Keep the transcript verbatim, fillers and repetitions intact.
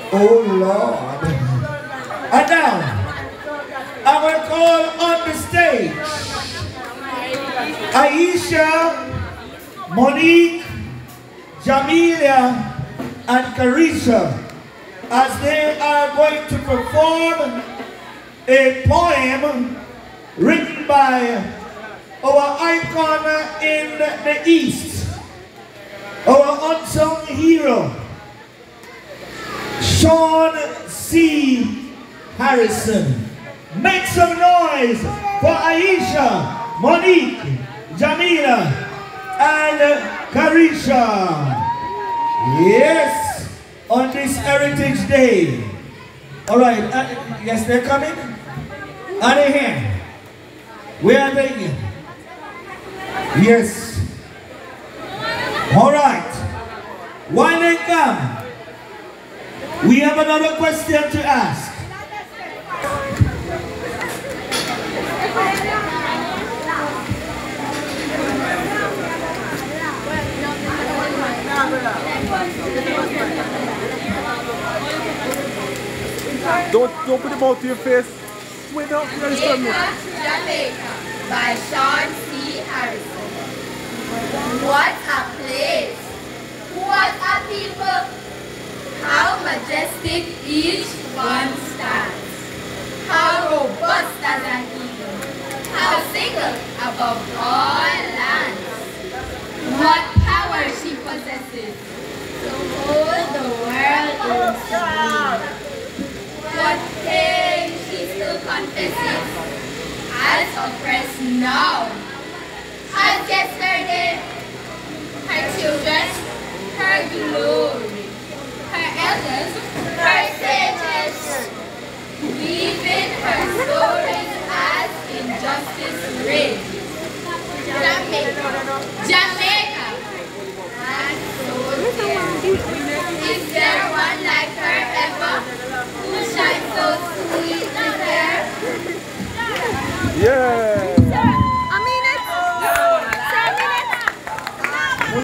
Oh Lord. And now, I will call on the stage Aisha, Monique, Jamila, and Carisha, as they are going to perform a poem written by our icon in the East, our unsung hero, Sean C. Harrison. Make some noise for Aisha, Monique, Jamila, and Carisha. Yes, on this Heritage Day. All right, uh, yes, they're coming. Are they here? Where are they? Yes. All right. While they come, we have another question to ask. Don't, don't put them out to your face. Wait up, Jamaica, Jamaica by Sean C. Harrison. What a place! What a people! How majestic each one stands. How robust as an eagle. How single above all lands. What power she possesses to hold the world in sway. What pain she still confesses as oppressed now. As yesterday, her children, her glory, her elders, her sages, weaving her stories as injustice rages. Jamaica, Jamaica.